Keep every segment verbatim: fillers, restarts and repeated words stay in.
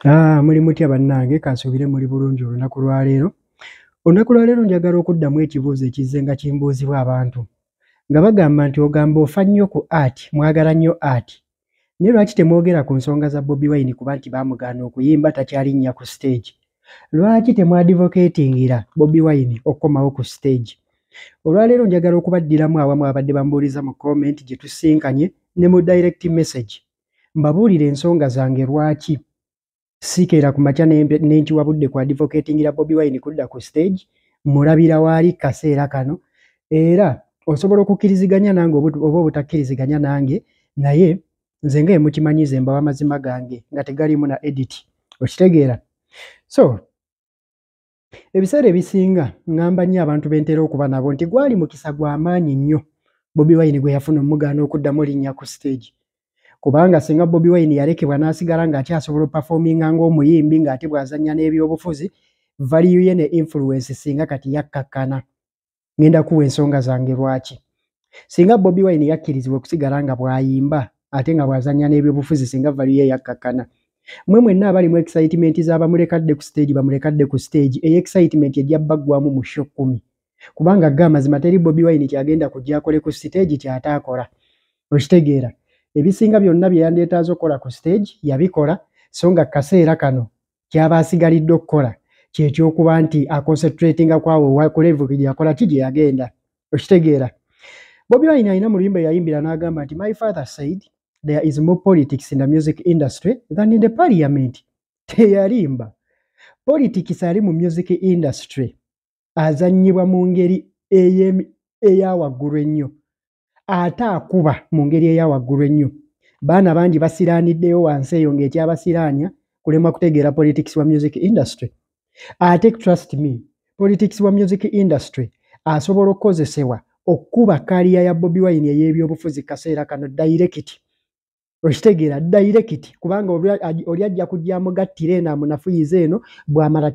Ah, muli mutya bannange kansubire muli bulungi olunaku lwa leero. Olunaku lwa leero njagala okuddamu ekibuuzo ekizze nga kimbuuzibwa abantu. Nga bagamba nti ogamba ofa nnyo ku art, mwagala nnyo art. Naye lwaki temwogera ku nsonga za Bobi Wine kuba nti baamugaana okuyimba takyalinnya ku stage? Lwaki temwadvocatingira Bobi Wine okkomawo ku stage? Olwaleero njagala okubaddiramu awamu abadde bambuuliza mu comment gye tusinkanye ne mu direct message. Mbabuulire ensonga zange lwaki sikeera ku makya n'enkiwabudde ku advocatingira Bobi Wine kudda ku stage, mulabira waali kaseera kano, era osobola okukkiriziganya nange oba obutakkiriziganya nange, naye nze nga emukimanyize mbawa amazima gange nga tegalimu na edit. Okitegeera? So, ebiseera ebisinga ŋŋamba nnyo abantu bentera okuba nabo nti gwali mukisa gwa maanyi nnyo Bobi Wine gwe yafuna omugaana okuddamu linnya ku stage. Kubanga singa Bobi Wine yalekebwa n'asigala ng'akyasobola performinga ng'omuyimbi ng'ate bw'azannya n'ebyobufuzi, value ye ne influence singa kati yakkakkana. Ngenda kuwa ensonga zange lwaki. Singa Bobi Wine yakkirizibwa okusigala nga bw'ayimba ate nga bw'azannya n'ebyobufuzi singa value ye yakkakkana. Mmwe mwenna abali mu excitement z'abamulekadde ku stage bamulekadde ku stage, eyo excitement ejja bbaggwamu mu show kkumi. Kubanga ga mazima teri Bobi Wine kyagenda kujja akole ku stage ky'ataakola. Okitegeera? Ebisinga byonna bye yandyetaaza okukola ku stage yabikola, so nga kaseera kano kyaba asigalidde okukola kyekyokuba nti aconcentratinga kwawo ku level gye yakola ki gye yagenda. Okitegeera? Bobi Wine alina mu luyimba yayimbira n'agamba nti my father said there is more politics in the music industry than in the parliament. Teyalimba. Politics ali mu music industry azannyibwa mu ngeri eya waggulu ennyo. Ate akuba mu ngeri eya waggulu ennyo. Baana bangi basiraaniddeyo wansi eyo ng'ekyabasiraanya kulemwa kutegeera politics wa music industry. Ate trust me, politics wa music industry asobola okukozesebwa okuba kaliya ya Bobi Wine ey'ebyobufuzi kaseera kano direct. Okitegeera direct kubanga oli ajja kujja amugattira eno amunafuyiza eno bw'amala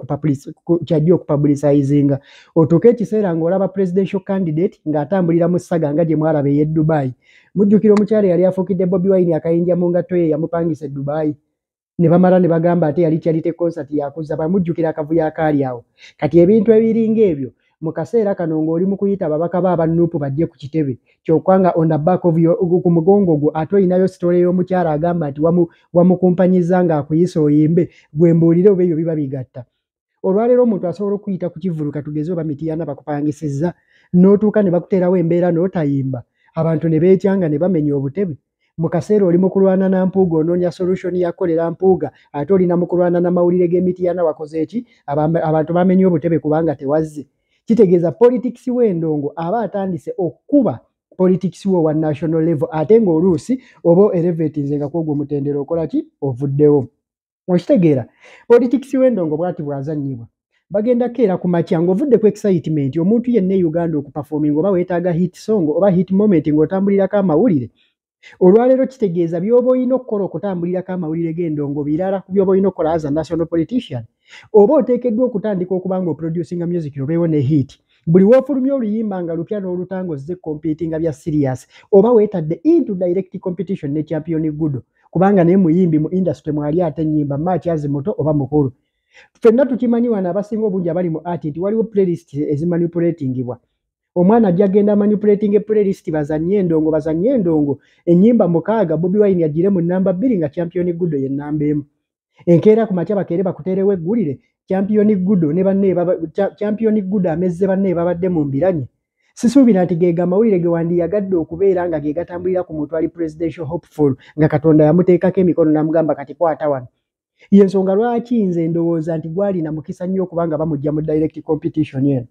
kyajja okupublicizinga. Otuuke ekiseera ng'olaba presidential candidate ng'atambulira mu ssaga nga gye mwalaba ey'e Dubai. Mujjukira omukyala yali afuukidde Bobi Wine akayinja mu ngatto ye yamupangisa e Dubai. Ne bamala ne bagamba ate yali charity concert yakuzza, bamujjukira akavuyo akaali awo. Kati ebintu ebiringa ebyo mu kaseera kano ng'oli mu kuyita ababaka ba abannuupu bajje ku kitebe kyokwanga on the back of yo ku mugongo gwo ate olinayo story y'omukyala agamba nti wamukumpanyiza ng'akuyisa oyimbe gwe mbuulire oba ebyo biba bigatta. Olwaleero omuntu asobola okuyita ku kivuluka tugeze oba Mityana bakupangisizza n'otuuka ne bakuteerawo embeera n'otayimba abantu ne beekyanga ne bamenya obutebe. Mu kaseera oli mu kulwana na Mpuuga onoonya solution yakolera Mpuuga ate olina mu kulwana n'amawulire g'Emityana wakoze eki abantu bamenye obutebe kubanga tewazze. Kitegeeza politics w'endongo aba atandise okuba politics wo wa national level ate ng'oluusi oba elevatinze nga kwogwo mutendera okola ki ovuddewo. Okitegeera politics w'endongo bwati bwazannyibwa bagenda keera ku makya ng'ovudde ku excitement omuntu yenna e Uganda okuperforminga oba weetaaga hit song oba hit moment ng'otambulirako amawulire. Olwaleero kitegeeza by'oba olina okukola okutambulirako amawulire g'endongo birala ku by'oba olina okukola as a national politician. Oba oteekeddwa okutandika okuba ng'oproducinga music obeewo ne hit. Buli woofulumya oluyimba nga lupya n'olutango ozze competinga bya serious oba weetadde into direct competition ne champion Gudo kubanga naye muyimbi mu industry mwali ate ennyimba maakyazi muto oba mukulu. Ffenna tukimanyi wano abasinga obungi abali mu art nti waliwo playlist ezimanipulatingibwa. Omwana ajja genda manipulating playlist bazannye endongo bazannye endongo ennyimba mukaaga Bobi Wine yagire mu namba bbiri nga champion Gudo ye namba emu. Enkeera ku makya bakeere bakuteerewo eggulire champion Gudo ne banne champion Gudo amezze banne babadde mu mbiranye. Sisuubira nti geega amawulire ge wandiyagadde okubeera nga ge gatambulira ku muntu ali presidential hopeful nga Katonda yamuteekako emikono n'amugamba kati kwata wano. Y'ensonga lwaki nze ndowooza nti gwalina mukisa nnyo okubanga bamujja mu direct competition eno.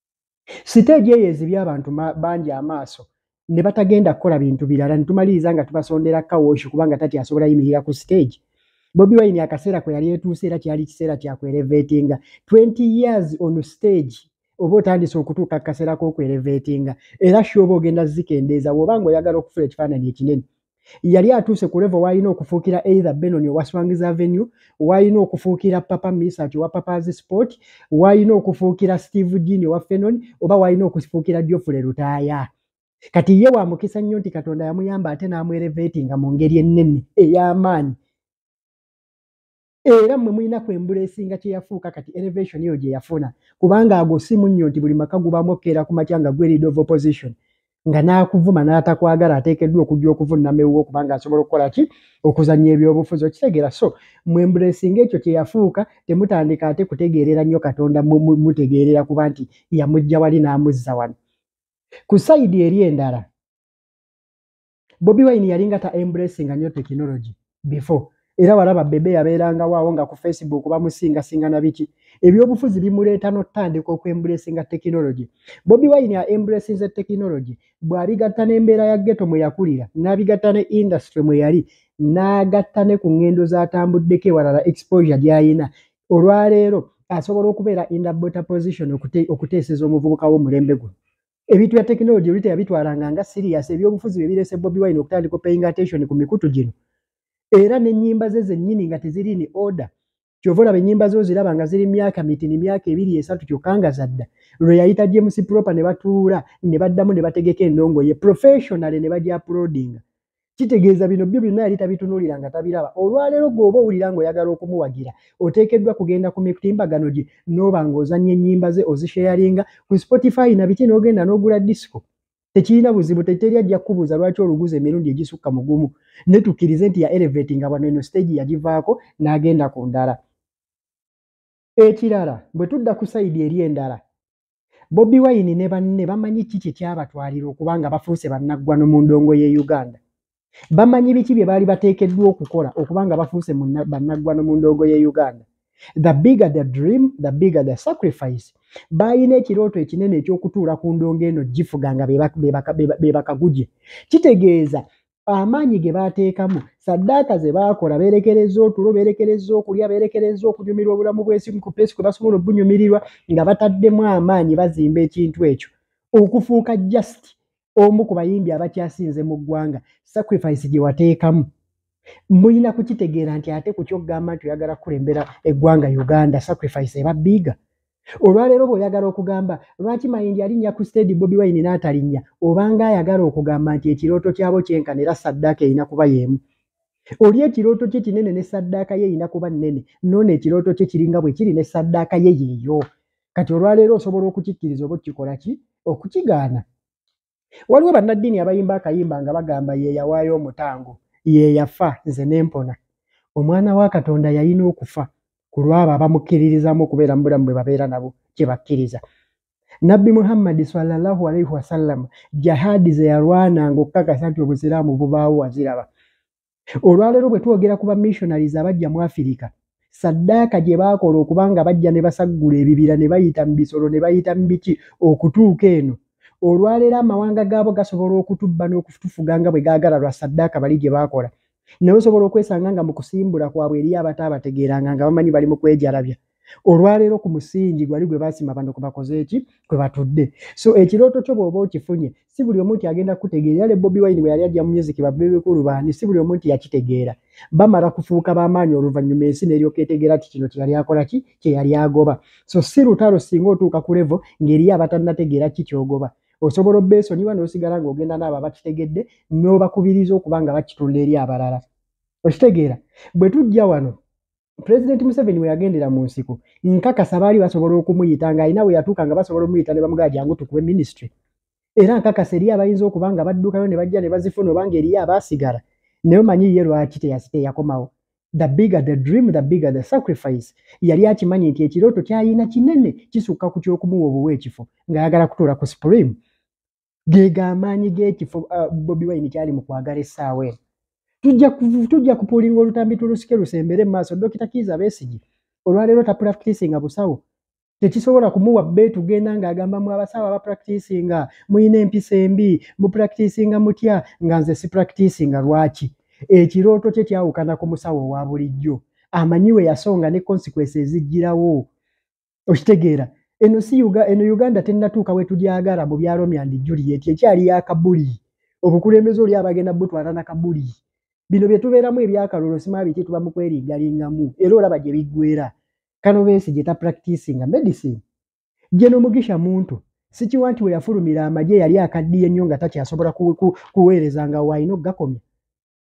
Siteegi eyo ezibya abantu bangi amaaso ne batagenda kukola bintu birala ne tumaliriza nga tubasondera kawooshi kubanga tati asobola yimirira ku stage. Bobi Wine akaseera kwe yali etuuse era kyali kiseera kyakwelevatinga. twenty years on stage oba otandise okutuuka akaseera k'okwelevatinga era shoba ogenda zikendeeza bw'obanga oyagala okufuna ekifaananyi ekinene. Yali atuuse ku level w'alina okufuukira either Benoni owa Swangz Avenue, w'alina okufuukira Papa Misach owa Papa's Sport, w'alina okufuukira Steve Gini owa Fenon oba w'alina okufuukira Geoffrey Lutaaya. Kati ye wa mukisa nnyo nti Katonda yamuyamba ate n'amwelevatinga mu ngeri ennene ey'amaanyi. era mmwe mulina kwembulesinga kye yafuuka kati elevation eyo gye yafuna kubanga ago si munnyo nti buli maka gubamu okkeera ku makya nga gwe leader of opposition nga n'akuvuma n'atakwagala ateekeddwa okujja okuvunama ewuwo kubanga asobola okukola ki okuzannya ebyobufuzi okitegeera so mwembulesinga ekyo kye yafuuka temutandika ate kutegeerera nnyo Katonda mutegeerera kuba nti yamujja wali n'amuzza wano ku sayidi eri endala Bobi Wine yalinga ta embracing nnyo technology before era walaba bebe yabeeranga waawo nga ku Facebook bamusinga singa na biki ebyobufuzi bimuleeta n'otandika okwembulesinga technology Bobi Wine ya embracinze technology bw'abigatta n'embeera ya ghetto mwe yakulira n'abigatta ne industry mwe yali n'agatta ne ku ngendo z'atambuddeko ewalala exposure gy'ayina olwaleero asobola okubeera in a better position okuteeseza omuvubuka w'omulembe guno ebintu bya technology olite yabitwalanga nga serious ebyobufuzi bye bireese Bobi Wine okutandika paying attention ku mikutu gino era n'ennyimba ze zennyini nga teziri ni order kyova olaba ennyimba zo ziraba nga ziri myaka mitini myaka ebiri esatu kyokka nga zadda lwe yayita James Proper ne batuula ne baddamu ne bategeka endongo ye professional ne bagi uploadinga kitegeeza bino byo byonna yali tabitunuulira nga tabiraba olwaleero gw'oba owulira ng'oyagala okumuwagira oteekeddwa kugenda ku mitimbagano gye n'oba ng'ozannya ennyimba ze ozisharinga ku Spotify na biki n'ogenda n'ogula disco tekirina buzibu teteri ajja kukubuuza lwaki oluguza emirundi egisukka mu gumu ne tukkirize nti ya elevating nga wano eno stage yagivaako n'agenda ku ndala ekirala bwe tudda ku sayidi eri endala Bobi Wine ne banne bamanyi kiki kyabatwalira okubanga bafuuse bannaggwano mu ndongo ye Uganda bamanyi biki bye baali bateekeddwa okukola okubanga bafuuse bannaggwano mu ndongo ye Uganda the bigger the dream the bigger the sacrifice bayina ekirooto ekinene ekyokutuula ku ndongo eno gifuga nga be bakaguje kitegeeza amaanyi ge baateekamu saddaaka ze baakola beerekereza otulo beerekereza okulya beerekereza okunyumirwa obulamu bw'ensi ku pesi kwe basobola obunyumirirwa nga bataddemu amaanyi bazimba ekintu ekyo okufuuka just omu ku bayimbi abakyasinze mu ggwanga sacrifice gye wateekamu mulina kukitegeera nti ate ku kyogamba nti oyagala kulembera eggwanga Uganda sacrifice eba biga olwaleero bw'oyagala okugamba lwaki mayindi alinnya ku stage Bobi Wine n'atalinnya obanga ayagala okugamba nti ekirooto kyabo kyenkana era saddaaka erina kuba y'emu oli ekirooto kye kinene ne saddaaka ye erina kuba nnene noona ekirooto kye kiringa bwe kiri ne saddaaka ye yeeyo kati olwaleero osobola okukikkiriza oba okikola ki okukigaana waliwo bannaddiini abayimba akayimba nga bagamba ye yawaayo omutango ye yafa nze n'empona omwana wa Katonda yalina okufa ku lwabo abamukkiririzamu okubeera mu bulamu bwe babeera nabo kye bakkiriza Nabbi Muhammad sallallahu alaihi wasallam jihadi ze yalwananga okukakasa nti obusiraamu bubaawo waziraba olwaleero bwe twogera ku ba missionaries abajja mu Afirika saddaaka gye baakola okubanga bajja ne basaggula ebibira ne bayita mu bisolo ne bayita mu biki okutuuka eno olwaleero amawanga gaabo gasobola okutubba n'okutufuga nga bwe gaagala lwa saddaaka bali gye baakola naye osobola okwesanga nga mu kusimbula kwabwe eri abataabategeeranga nga bamanyi bali mu kwejalabya olwaleero ku musingi gwali gwe baasima bano kwe bakoze eki kwe batudde so ekirooto kyo bw'oba okifunye si buli omu nti agenda kutegeera yale Bobi Wine bwe yali ajja mu music babbe bikulu baani si buli omu nti yakitegeera bamala kufuuka b'amaanyi oluvannyuma ensi n'eryoka etegeera nti kino kye yali akola ki kye yali agoba so si lutalo singa otuuka ku levo ng'eriyo abatannategeera ki kyogoba osobola obbeesonyiwa n'osigala ng'ogenda n'abo abakitegedde n'obakubiriza okuba nga bakitunda eri abalala okitegeera bwe tujja wano President Museveni we yagendera mu nsiko nkakasa baali basobola okumuyita ng'alina we yatuuka nga basobola omuyita ne bamugaa jangu tukube ministry era nkakasa eri abayinza okuba nga baddukayo ne bajja ne bazifuna obanga eriyo abaasigala naye omanyi ye lwaki teyakomawo the bigger the dream the bigger the sacrifice yali akimanyi nti ekirooto kyayina kinene kisukka ku ky'okumuwa obuwa ekifo ng'ayagala kutuula ku supreme geega amaanyi g'ekifo uh, Bobi Wine kyali mu kwagala essaawa eno tujja tujja kupuulinga olutambi tulusike lusembere mu maaso Dokita Kizza Besigye olwaleero ta practicinga busawo tekisobola kumuwa bbe tugenda ng'agamba mu abasawo aba practicinga muyina empisa embi mu practicinga mutya nga nze si practicinga lwaki ekirooto kye kyawukana ku musawo owa bulijjo amanyi we yasonga ne consequences ezijjirawo okitegeera eno si Uga, eno Uganda tennatuuka we tugyagala mu bya Romeo and Juliet ekyali yakabuli obukulembeze oli abagenda butwala na kabuli bino bye tubeeramu ebyakalolo sima biti tuba mu kwerigalingamu era olaba gye biggwera kano Besigye ta practicinga medicine Jeno Mugisha muntu sikiwa nti we yafulumira amagye yali akaddiye nnyo nga takyasobola kuweereza nga wayina okugakomya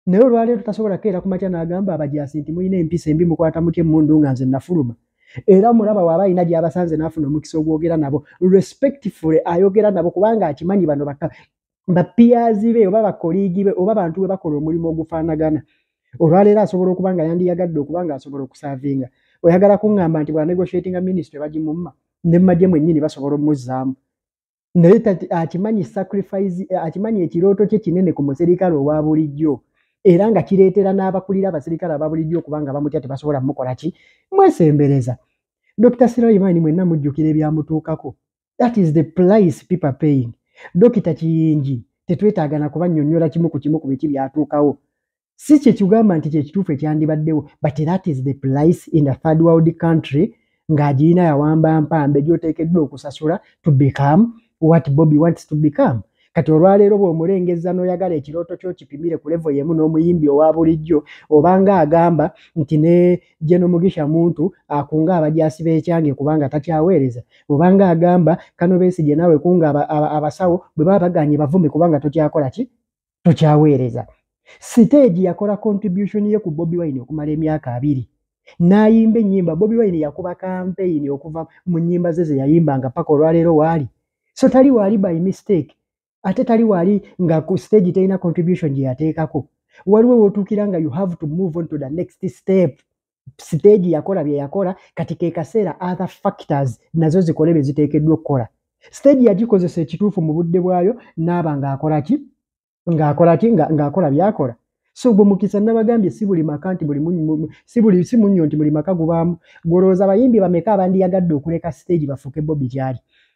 naye olwaleero tasobola keera ku makya n'agamba abajaasi nti mulina empisa embi mukwata mutya emmundu nga nze nafuluma. Era mulaba waba alina gy'abasanze n'afuna omukisa ogwogera nabo respectfully ayogera nabo kubanga akimanyi bano bapiyaazi be oba bakoliigi be oba bantu be bakola omulimu ogufaanagana. Olwaleero asobola okuba nga yandiyagadde okuba nga asobola okusaavinga. Oyagala kuŋŋamba nti bwa negotiating ministry bagimumma ne mmagye mwennyini basobola omuzzaamu. Naye akimanyi sacrifice akimanyi ekirooto kye kinene ku muserikale owa bulijjo era nga kireetera n'abakulira abaserikale aba bulijjo okubanga bamutya tebasobola mukola ki mwesembereza. Doctor Sulaiman mwenna mujjukira ebyamutuukako. That is the price people are paying. Dokita Kiyingi tetwetaaga na kubannyonnyola kimu ku kimu ku biki byatuukawo. Si kye kigamba nti kye kituufu ekyandibaddewo, but that is the price in a third world country ng'agiina yawamba mpambe gy'oteekeddwa okusasula to become what Bobi wants to become. Kati olwaleero bw'omulengezza n'oyagala ekirooto kyo kipimire ku level y'emu n'omuyimbi owa bulijjo obanga agamba nti ne Jeno Mugisha Muntu akunga abajaasi b'ekyange kubanga takyaweereza, obanga agamba Kano Besigye naawe kunga abasawo bwe baba baganye bavume kubanga tokyakola ki tokyaweereza. Siteegi yakola contribution ye ku Bobi Wine okumala emyaka abiri. N'ayimba ennyimba. Bobi Wine yakuba campaign okuva mu nnyimba ze ze yayimbanga paka olwaleero waali. So tali waali by mistake. Ate tali waali nga ku stage terina contribution gye yateekako. Waliwo w'otuukira nga you have to move on to the next step. Stage yakola bye yakola kati ke kaseera other factors nazo zikole bye ziteekeddwa okukola. Stage yagikozesa ekituufu mu budde bwayo n'aba ng'akola ki ng'akola ki ng'akola byakola. So bwe mukisa nabagambye si buli maka nti buli si buli si munnyo nti buli maka gubaamu. Gwolowooza abayimbi bameka abandiyagadde okuleka stage bafuuke Bobi kyali.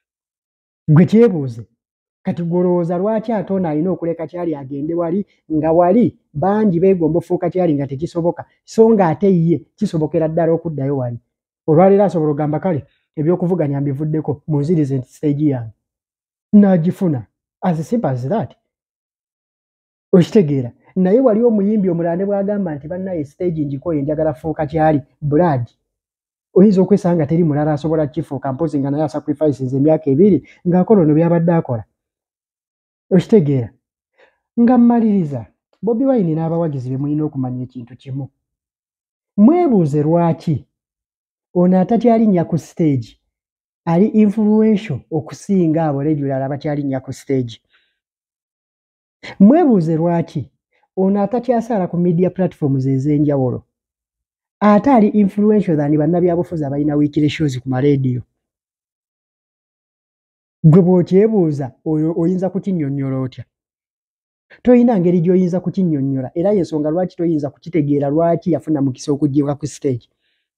Gwe kyebuuze. Kati gwolowooza lwaki ate ono alina okuleka kyali agende wali nga wali bangi beegomba ofuuka kyali nga tekisoboka so ng'ate ye kisobokera ddala okuddayo wali. Olwaleero asobola ogamba kale ebyokuvuganya mbivuddeko munzirize nti stage yange n'agifuna as simple as that. Okitegeera naye wali omuyimbi omulala ne bw'agamba nti bannaye stage ngikoye njagala fuuka kyali Brad. Oyinza okwesanga teri mulala asobola kifuuka mpozi nga naye asacrifices emyaka ebiri ng'akola ono byabadde akola. Okitegeera nga mmaliriza Bobi Wine n'abawagizi be mulina okumanya ekintu kimu. Mwebuuze lwaki ono atakyalinnya ku stage ali influential okusinga abo regular abakyalinnya ku stage. Mwebuuze lwaki ono atakyasala ku media platforms ez'enjawulo ate ali influential than bannabyabufuzi abalina weekly shows ku maradio. Gwe bw'okyebuuza oyinza kukinnyonnyola otya? Toyina ngeri gy'oyinza kukinnyonnyola era y'ensonga lwaki toyinza kukitegeera lwaki yafuna mukisa okuggyibwa ku stage.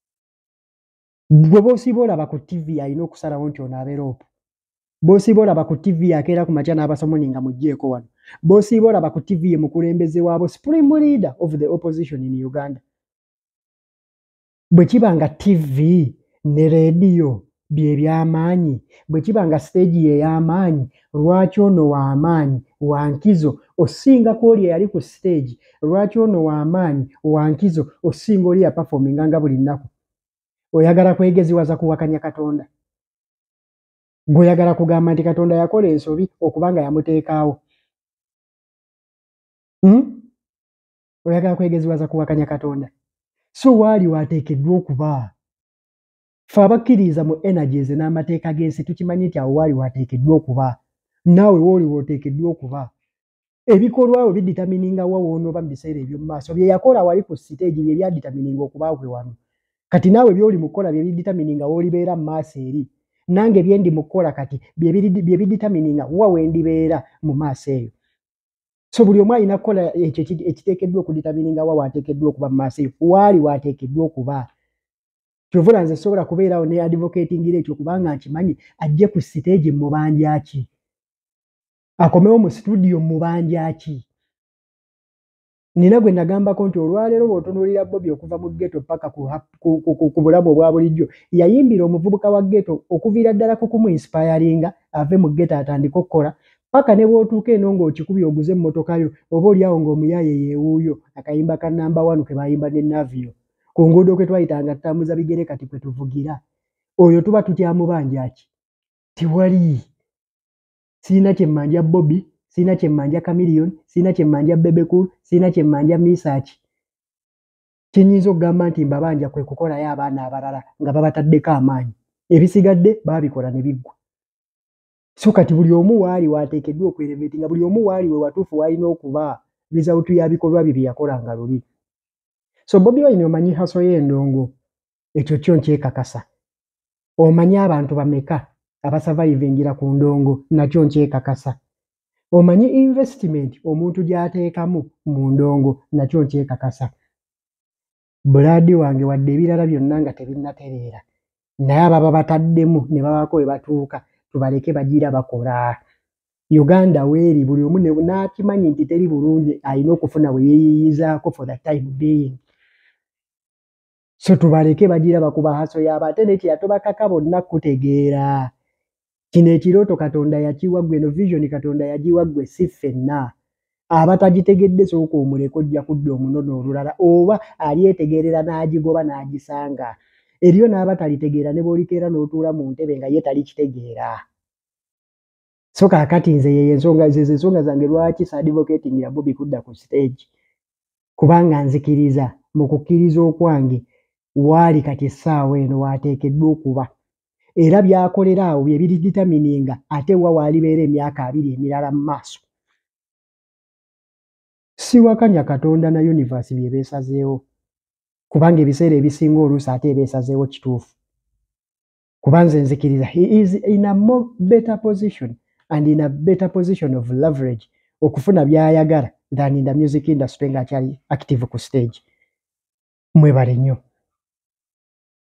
Gwe bw'osiiba olaba ku T V alina okusalawo nti ono abeera opo. Bw'osiiba olaba ku T V akeera ku makya n'abasomoninga muggyeko wano. Bw'osiiba olaba ku T V ye mukulembeze waabo supreme leader of the opposition in Uganda. Bwe kiba nga T V ne radio bye by'amaanyi, bwe kiba nga stage ye y'amaanyi, lwaki ono w'amaanyi wa nkizo osinga ku oli eyali ku stage, lwaki ono w'amaanyi wa nkizo osinga oli yaperforminga nga buli nnaku? Oyagala kwegeziwaza kuwakanya Katonda? Gw'oyagala kugamba nti Katonda yakola ensobi okubanga yamuteekaawo? Hmm? Oyagala kwegeziwaza kuwakanya Katonda? So waali waateekeddwa okuba. Ffe abakkiriza mu energies n'amateeka g'ensi tukimanyi nti awo waali waateekeddwa okuba. Naawe wooli wooteekeddwa okuba. Ebikolwa we biditamininga wa w'onooba mu biseera eby'omu maaso. Bye yakola wali ku stage bye byaditamininga okuba kwe wano. Kati naawe by'oli mu kukola bye biditamininga w'olibeera mu maaso eri. Nange bye ndi mu kukola kati bye biditamininga wa we ndibeera mu maaso eyo. So buli omu alina kukola ekyo ekiteekeddwa okuditamininga wa waateekeddwa okuba mu maaso eyo. Waali waateekeddwa okuba. Kyovula nze sobola kubeerawo ne advocatingira ekyo kubanga nkimanyi ajje ku stage mu banja ki. Akomewo mu studio mu banja ki. Nina gwe nagambako nti olwaleero bw'otunuulira Bobi okuva mu ghetto paka ku bulamu obwa bulijjo yayimbira omuvubuka wa ghetto okuviira ddala ku kumuinspiringa ave mu ghetto atandika okukola paka ne bw'otuuka eno ng'okikubye oguze emmotoka yo oba oli awo ng'omuyaaye yeewuuyo akayimba ka namba wanu ke bayimba ne Navio ku nguudo kwe twayitanga tutambuza bigere kati kwe tuvugira. Oyo tuba tutyamubanja ki? Tiwali. Sirina kye mmanja Bobi, sina kyemmanja Chameleon, sina kyemmanja Bebekul, sina kyemmanja Misach. Kinyinza okugamba nti mbabanja kwe kukolayo abaana abalala nga babataddeko amaanyi. Ebisigadde baabikola ne biggwa. So kati buli omu waali waateekeddwa okwereveti nga buli omu waali we watuufu walina okuba result ya bikolwa bye bye yakolanga luli. So Bobi Wine omanyi haso y'endongo, ekyo kyo nkyekakasa. Omanyi abantu bameka abasurvivingira ku ndongo, nakyo nkyekakasa. Omanyi investment omuntu gy'ateekamu mu ndongo, nakyo nkyekakasa. Buladi wange wadde ebirala byonna nga tebinnatereera, naye ababa bataddemu ne babako we batuuka tubaleke bagira bakola. Uganda weeri buli omu n'akimanyi nti teri bulungi alina okufuna we yeeyiyizaako for the time being. So tubaleke bagira bakuba haso y'aba ate n'ekiyatobakaka bonna kutegeera. Kino ekirooto Katonda yakiwa ggwe, no vision Katonda yagiwa ggwe si ffenna. Abatagitegedde sooka omuleka ojja kudda omunono olulala oba alyetegerera n'agigoba n'agisanga. Eriyo n'abatalitegeera ne bw'olikeera n'otuula mu ntebe nga ye talikitegeera. So kaakati nze ye ensonga ze ensonga zange lwaki saadvocatingira Bobi kudda ku stage. Kubanga nzikiriza mu kukkiriza okwange waali kati essaawa eno waateekeddwa okuba. Era by'akolera awo bye biridetermininga ate wa waalibeera emyaka abiri emirala mu maaso. Siwakanya Katonda na universe bye beesazeewo. Kubanga ebiseera ebisinga oluusi ate beesazeewo kituufu. Kuba nze nzikiriza he is in a more better position and in a better position of leverage okufuna by'ayagala than in the music industry ng'akyali active ku stage. Mwebale nnyo.